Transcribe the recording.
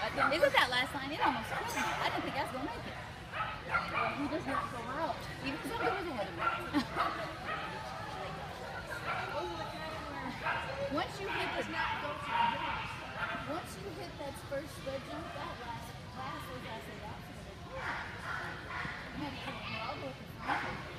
Isn't that last line? It almost killed me. I didn't think I was going to make it. He does not go out. Even somebody was ahead of me. Once you hit the once you hit that first spread jump, that last was actually opposite of it. You had to put it all over the front.